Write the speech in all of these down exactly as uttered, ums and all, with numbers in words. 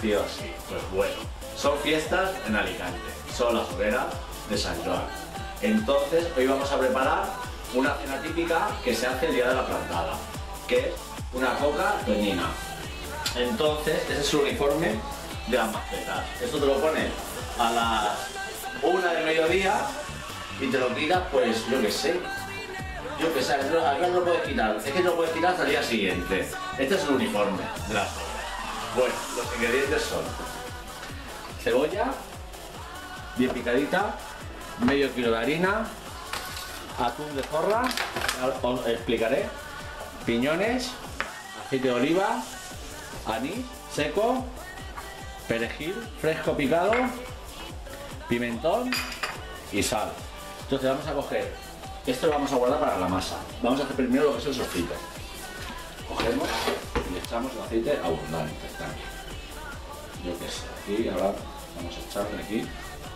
nacido así? Pues bueno, son fiestas en Alicante, son las hogueras de San Joan. Entonces hoy vamos a preparar una cena típica que se hace el día de la plantada, que es una coca toñina. Entonces ese es el uniforme de las mascletas. Esto te lo pones a las una del mediodía y te lo quitas, pues yo qué sé. Yo que sé, acá no lo puedes quitar, es que no lo puedes quitar hasta el día siguiente. Este es el uniforme de las hogueras. Bueno, los ingredientes son cebolla, bien picadita, medio kilo de harina, atún de zorra, ahora os explicaré, piñones, aceite de oliva, anís seco, perejil fresco picado, pimentón y sal. Entonces vamos a coger, esto lo vamos a guardar para la masa. Vamos a hacer primero lo que es el sofrito. Cogemos y le echamos el aceite abundante. Yo qué sé, aquí ahora vamos a echarle aquí.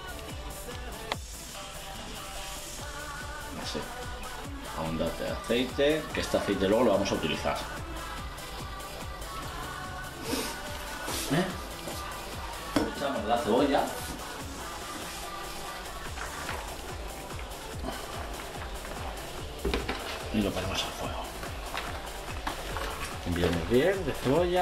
No sé, abundante de aceite, que este aceite luego lo vamos a utilizar. ¿Eh? Echamos la cebolla. Y lo ponemos al fuego. Enviamos bien de cebolla.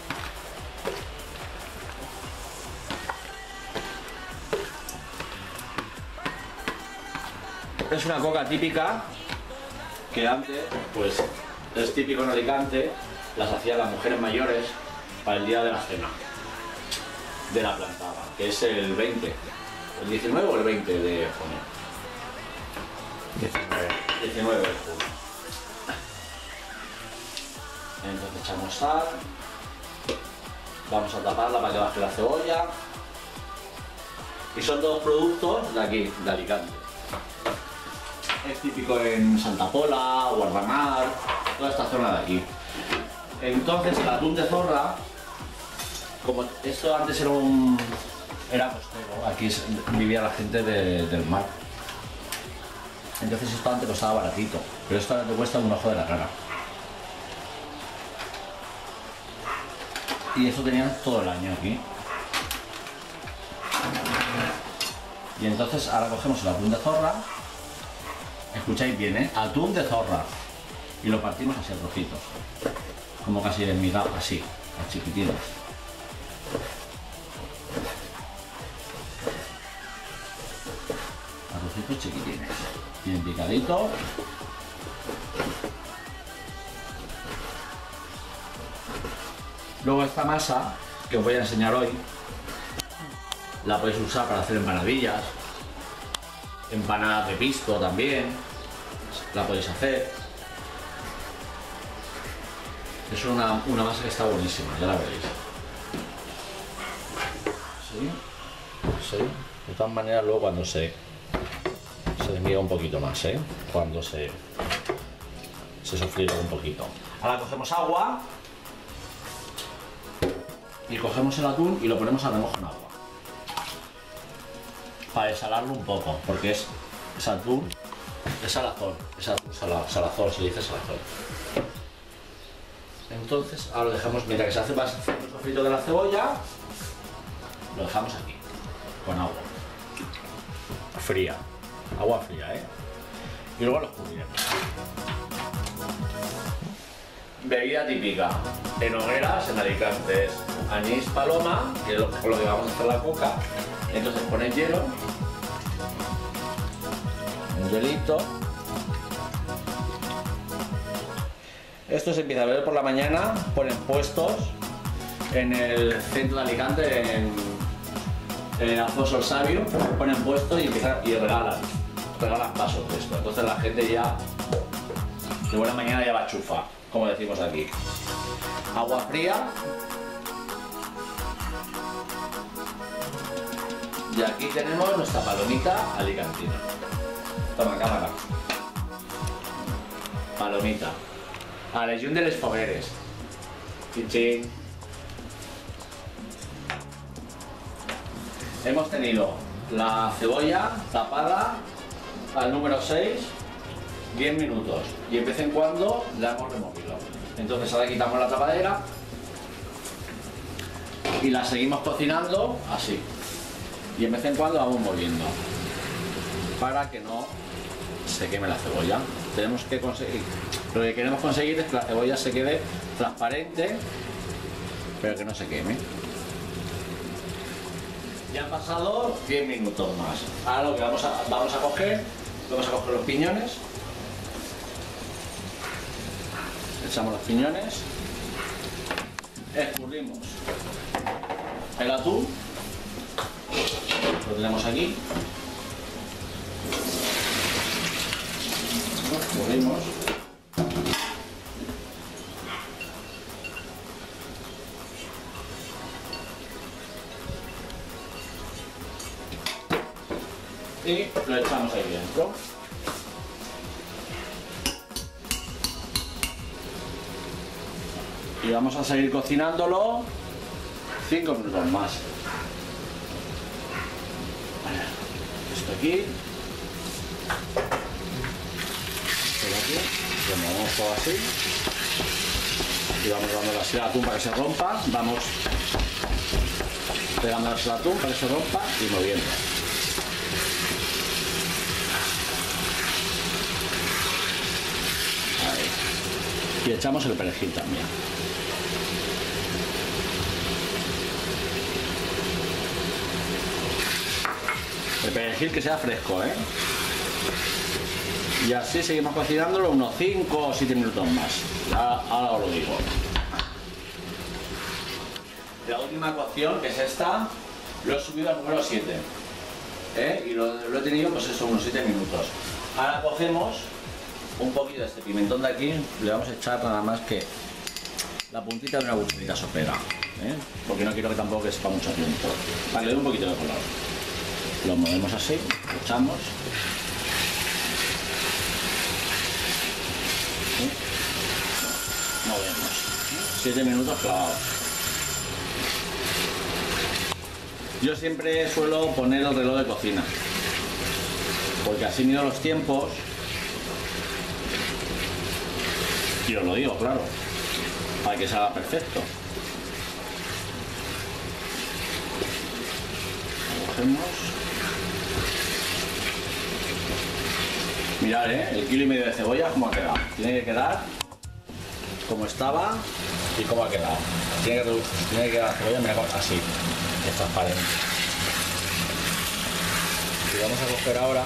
Es una coca típica que antes, pues, es típico en Alicante, las hacían las mujeres mayores para el día de la cena de la plantada, que es el veinte, el diecinueve o el veinte de junio. diecinueve de junio. Entonces echamos sal, vamos a taparla para que baje la cebolla, y son todos productos de aquí, de Alicante. Es típico en Santa Pola, Guardamar, toda esta zona de aquí. Entonces el atún de zorra, como esto antes era un era costero, aquí vivía la gente de, del mar. Entonces esto antes costaba baratito, pero esto ahora te cuesta un ojo de la cara. Y eso tenían todo el año aquí. Y entonces ahora cogemos el atún de zorra. Escucháis bien, ¿eh? Atún de zorra. Y lo partimos así a trocitos. Como casi de migajas, así, a chiquititos. A trocitos chiquitines. Bien picadito. Luego esta masa que os voy a enseñar hoy la podéis usar para hacer empanadillas, empanadas de pisto también, la podéis hacer. Es una, una masa que está buenísima, ya la veréis. ¿Sí? ¿Sí? De todas maneras luego cuando se, se desmiga un poquito más, ¿eh? Cuando se, se sofrita un poquito. Ahora cogemos agua. Y cogemos el atún y lo ponemos a remojo en agua para desalarlo un poco, porque es, es atún, es salazón, es atún sala, salazón, se dice salazón. Entonces ahora lo dejamos, mientras que se hace más el sofrito de la cebolla, lo dejamos aquí, con agua fría, agua fría, ¿eh? Y luego lo escurriremos. Bebida típica en hogueras en Alicante es anís paloma, que es con lo que vamos a hacer la coca. Entonces ponéis hielo, un hielito. Esto se empieza a ver por la mañana, ponen puestos en el centro de Alicante, en, en Alfonso el Sabio, ponen puestos y empiezan y regalan, regalan vasos de esto. Entonces la gente ya de buena mañana ya va chufa, como decimos aquí. Agua fría. Y aquí tenemos nuestra palomita alicantina. Toma, cámara. Palomita. A la legión de les fogueres. Chin, chin. Hemos tenido la cebolla tapada al número seis, diez minutos. Y de vez en cuando la hemos removido. Entonces ahora quitamos la tapadera y la seguimos cocinando así. Y de vez en cuando vamos moviendo para que no se queme la cebolla. Tenemos que conseguir, lo que queremos conseguir es que la cebolla se quede transparente, pero que no se queme. Ya han pasado diez minutos más. Ahora lo que vamos a, vamos a coger, vamos a coger los piñones, echamos los piñones, escurrimos el atún, lo tenemos aquí, lo escurrimos, y lo echamos ahí dentro. Y vamos a seguir cocinándolo cinco minutos más. Esto aquí. Esto aquí. Lo movemos todo así. Y vamos dándole así al atún para que se rompa. Vamos pegándole al atún para que se rompa y moviendo. Ahí. Y echamos el perejil también. El perejil que sea fresco, ¿eh? Y así seguimos cocinándolo unos cinco o siete minutos más. Ya, ahora os lo digo. La última cocción, que es esta, lo he subido al número siete. ¿Eh? Y lo, lo he tenido pues eso, unos siete minutos. Ahora cogemos un poquito de este pimentón de aquí, le vamos a echar nada más que la puntita de una cucharita sopera, ¿eh? Porque no quiero que tampoco que sepa mucho tiempo, para que le dé un poquito de color. Lo movemos así, lo echamos. ¿Sí? Movemos. siete minutos clavados. Yo siempre suelo poner el reloj de cocina, porque así mido los tiempos. Y os lo digo, claro, para que salga perfecto. Lo cogemos. Mirad, ¿eh? El kilo y medio de cebolla, ¿cómo ha quedado? Tiene que quedar como estaba y cómo ha quedado. Tiene que, tiene que quedar la cebolla, mira, así, es transparente. Y vamos a coger ahora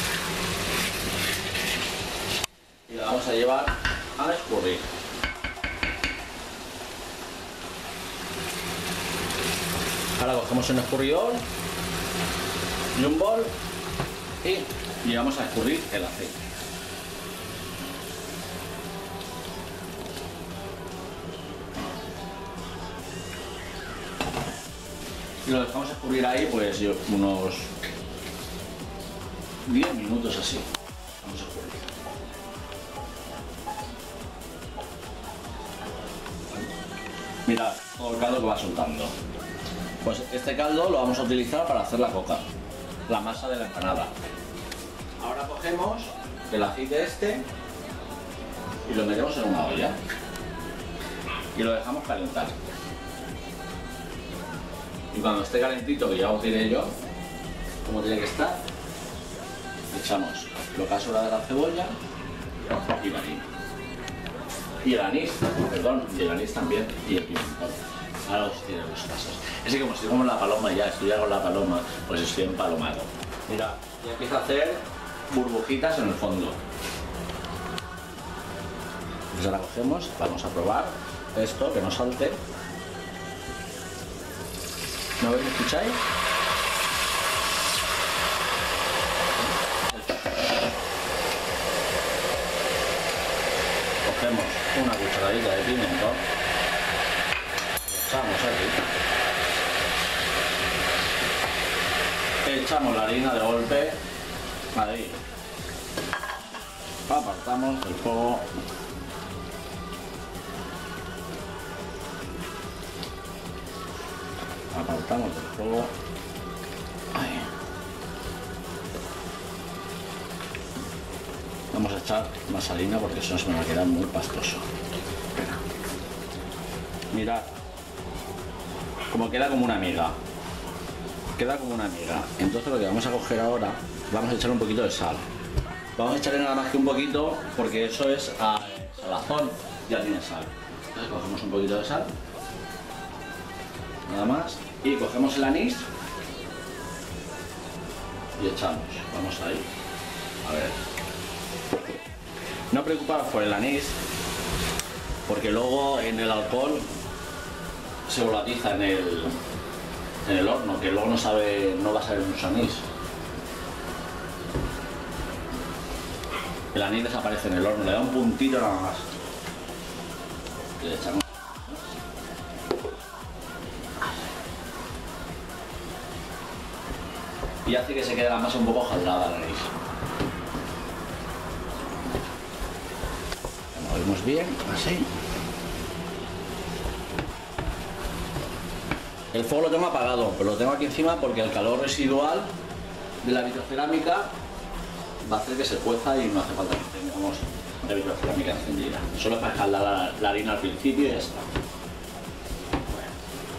y la vamos a llevar a escurrir. Ahora cogemos un escurridor y un bol y llevamos a escurrir el aceite. Y lo dejamos escurrir ahí pues yo, unos diez minutos así. Vamos a escurrir. Mirad todo el caldo que va soltando. Pues este caldo lo vamos a utilizar para hacer la coca, la masa de la empanada. Ahora cogemos el aceite este y lo metemos en una olla y lo dejamos calentar. Y cuando esté calentito, que ya os diré yo cómo tiene que estar, echamos lo que ha sobrado de la cebolla y el anís. Y el anís, perdón, y el anís también, y el pimentón. Ahora os diré los pasos. Es que como estoy como la paloma ya, estoy ya con la paloma, pues estoy empalomado. Mira, ya empieza a hacer burbujitas en el fondo. Entonces ahora cogemos, vamos a probar esto, que no salte. ¿No veis? ¿Me escucháis? Cogemos una cucharadita de pimentón, echamos aquí, echamos la harina de golpe, ahí, apartamos del fuego, apartamos del fuego, ahí. Vamos a echar más harina porque si no se me va a quedar muy pastoso. Mirad como queda como una miga. Queda como una miga. Entonces lo que vamos a coger ahora, vamos a echar un poquito de sal. Vamos a echarle nada más que un poquito, porque eso es a salazón, ya tiene sal. Entonces cogemos un poquito de sal, nada más, y cogemos el anís y echamos. Vamos ahí. A ver. No preocuparos por el anís, porque luego en el alcohol se volatiza en el, en el horno, que luego no sabe, no va a saber mucho anís. El anís desaparece en el horno, le da un puntito nada más. Y le echamos. Y hace que se quede la masa un poco jalada el anís. Lo movemos bien, así. El fuego lo tengo apagado, pero lo tengo aquí encima porque el calor residual de la vitrocerámica va a hacer que se cueza y no hace falta que tengamos la vitrocerámica encendida. Solo es para escaldar la, la harina al principio y ya está. Bueno.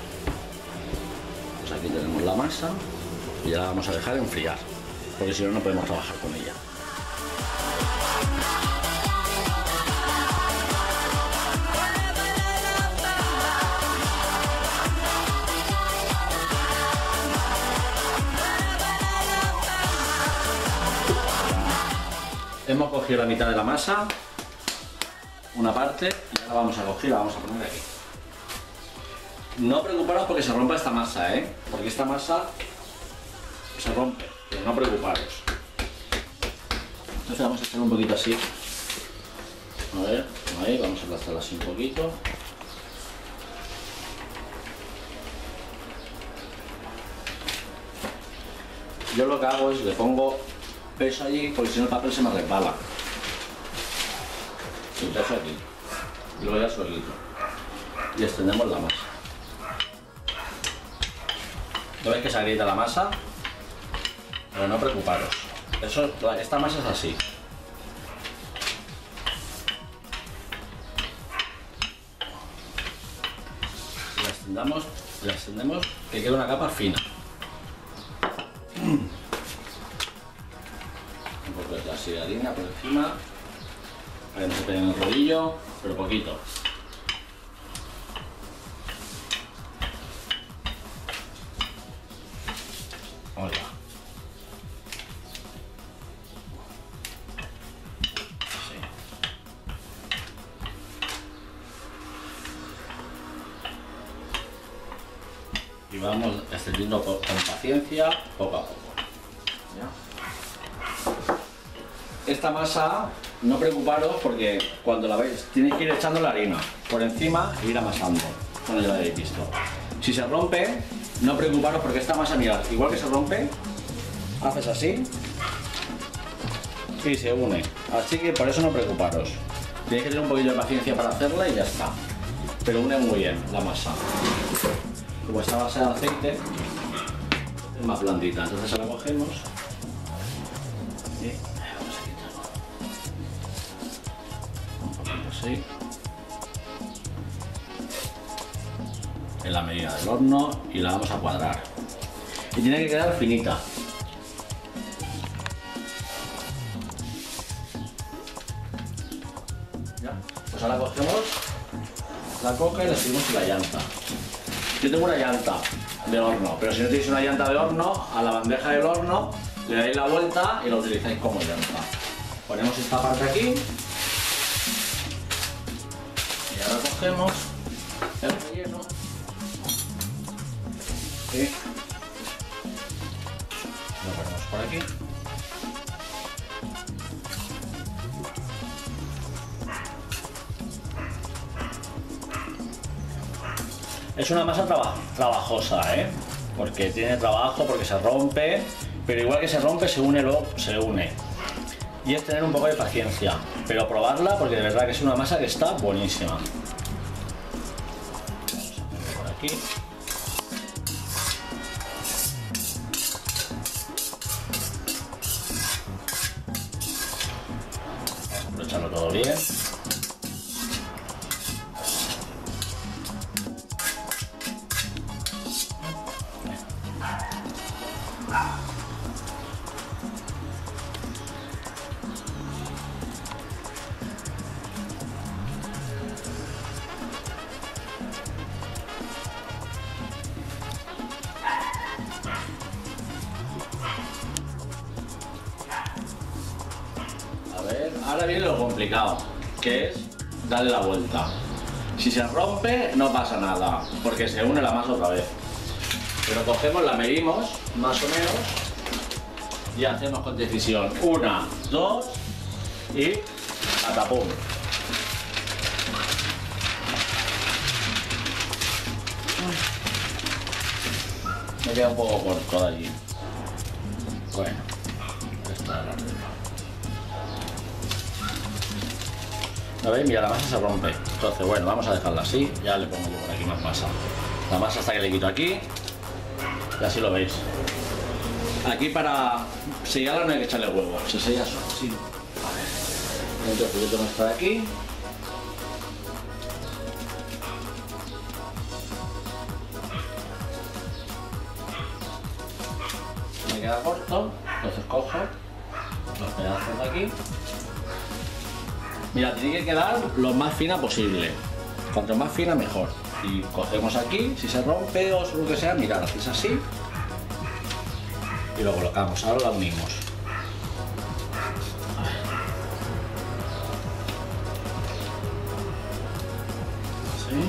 Pues aquí tenemos la masa y ya la vamos a dejar enfriar, porque si no, no podemos trabajar con ella. Hemos cogido la mitad de la masa, una parte, y ahora vamos a coger y la vamos a poner aquí. No preocuparos porque se rompa esta masa, ¿eh? Porque esta masa se rompe, pero no preocuparos. Entonces vamos a echar un poquito así. A ver, ahí, vamos a aplastarla así un poquito. Yo lo que hago es le pongo peso allí, porque si no el papel se me resbala. Y peso aquí. Y luego ya solito. Y extendemos la masa. ¿No veis que se agrieta la masa? Pero no preocuparos. Eso, esta masa es así. Y la extendamos, la extendemos que quede una capa fina. Un poco de así de harina por encima, para que no se pegue en el rodillo, pero poquito. Hola. Así. Y vamos extendiendo con paciencia, poco a poco. ¿Ya? Esta masa, no preocuparos porque cuando la veis tenéis que ir echando la harina por encima e ir amasando, como ya lo habéis visto. Si se rompe, no preocuparos porque esta masa, mirad, igual que se rompe, haces así y se une. Así que por eso no preocuparos. Tenéis que tener un poquito de paciencia para hacerla y ya está. Pero une muy bien la masa. Como esta base de aceite es más blandita, entonces la cogemos y vamos a quitarlo un poquito así, en la medida del horno, y la vamos a cuadrar y tiene que quedar finita. Ya. Pues ahora cogemos la coca y la subimos en la llanta. Yo tengo una llanta de horno, pero si no tenéis una llanta de horno, a la bandeja del horno le dais la vuelta y la utilizáis como llanta. Ponemos esta parte aquí y ahora cogemos el relleno y lo ponemos por aquí. Es una masa traba trabajosa, ¿eh? Porque tiene trabajo, porque se rompe, pero igual que se rompe, se une, luego se une. Y es tener un poco de paciencia, pero probarla porque de verdad que es una masa que está buenísima. Vamos a poner por aquí. Vamos a aprovecharlo todo bien. Ahora viene lo complicado, que es darle la vuelta. Si se rompe no pasa nada, porque se une la masa otra vez. Pero cogemos, la medimos, más o menos, y hacemos con decisión. Una, dos y atapum. Me queda un poco corto de allí. Bueno, esta es la regla. ¿No veis? Mira, la masa se rompe. Entonces, bueno, vamos a dejarla así. Ya le pongo yo por aquí más masa. La masa hasta que le quito aquí. Y así lo veis. Aquí para sellarla no hay que echarle huevo. Se sella solo. Sí. A ver. Entonces yo tengo esta de aquí. Me queda corto. Entonces cojo los pedazos de aquí. Mira, tiene que quedar lo más fina posible. Cuanto más fina, mejor. Y cogemos aquí, si se rompe o lo que sea, mirad, hacéis así. Y lo colocamos. Ahora la unimos. Así.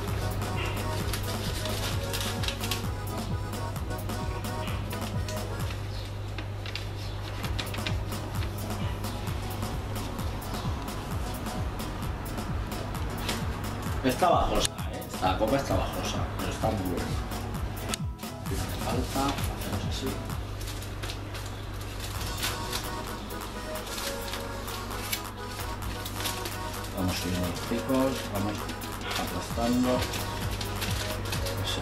Está bajosa, ¿eh? La copa está bajosa, pero está muy buena. Y no hace falta, hacemos así. Vamos subiendo los picos, vamos aplastando. Así.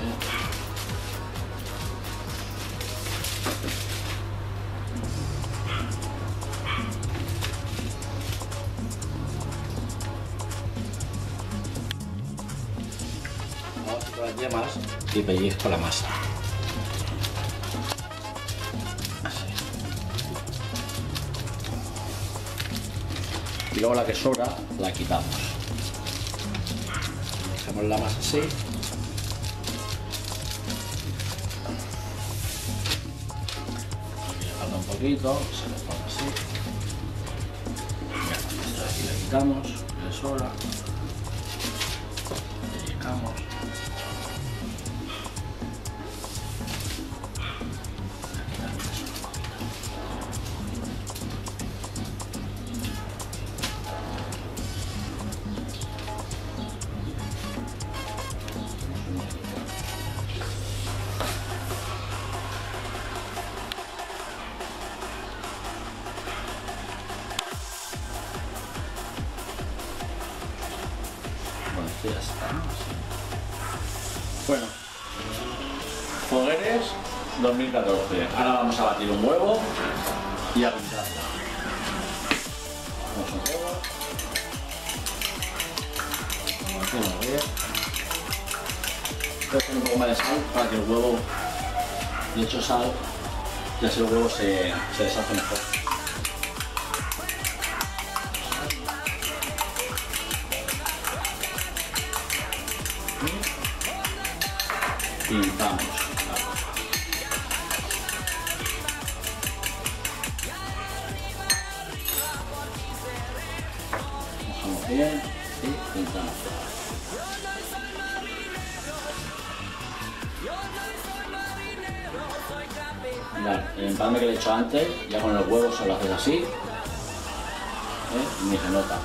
Las yemas y pellizco la masa. Así. Y luego la que sobra la quitamos. Dejamos la masa así. Aquí le falta un poquito, se le pone así. Ya, esto de aquí le quitamos, le sobra. Pellizcamos. Bueno, esto ya está, ¿no? Sí. Bueno, Fogueres dos mil catorce. Ahora vamos a batir un huevo y a pintarla. Vamos un huevo. Lo hacemos bien. Voy a poner un poco más de sal para que el huevo, le echo sal y así el huevo se, se deshace mejor. Pintamos. Mojamos bien y pintamos. Mirad, el empalme que le he hecho antes, ya con los huevos se lo haces así, ¿eh? Ni se nota.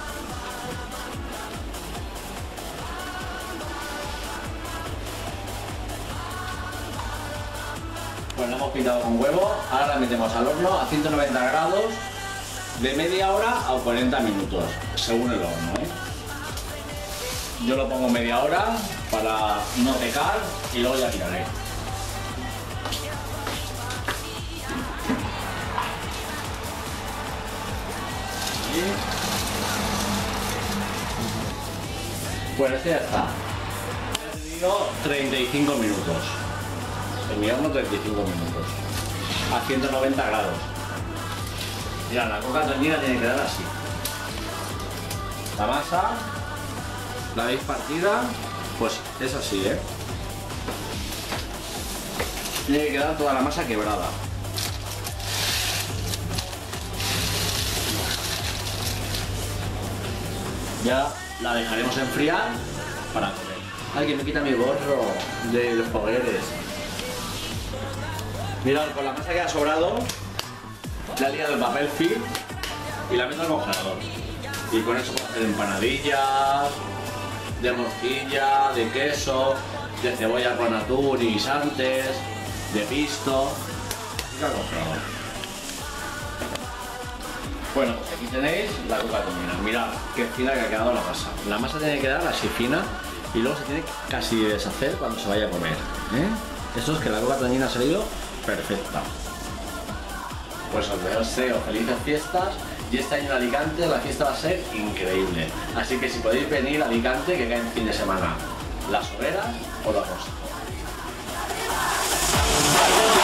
Bueno, hemos pintado con huevo, ahora la metemos al horno a ciento noventa grados de media hora a cuarenta minutos, según el horno, ¿eh? Yo lo pongo media hora para no secar y luego ya tiraré. Bueno, este ya está. He tenido treinta y cinco minutos. En mi horno treinta y cinco minutos. A ciento noventa grados. Mira, la coca tendida tiene que quedar así. La masa, la veis partida, pues es así, ¿eh? Tiene que quedar toda la masa quebrada. Ya la dejaremos enfriar para comer. Ay, que me quita mi gorro de los fogueres. Mirad, con la masa que ha sobrado, le ha liado el papel film y la meto al congelador. Y con eso puedo hacer empanadillas, de morcilla, de queso, de cebolla con atún y guisantes, de pisto. Y al congelador. Bueno, pues aquí tenéis la coca tonyina. Mirad qué fina que ha quedado la masa. La masa tiene que quedar así fina y luego se tiene que casi deshacer cuando se vaya a comer, ¿eh? Eso es que la coca tonyina ha salido perfecta. Pues os deseo felices fiestas y este año en Alicante la fiesta va a ser increíble. Así que si podéis venir a Alicante, que cae en fin de semana, las hogueras o la costa.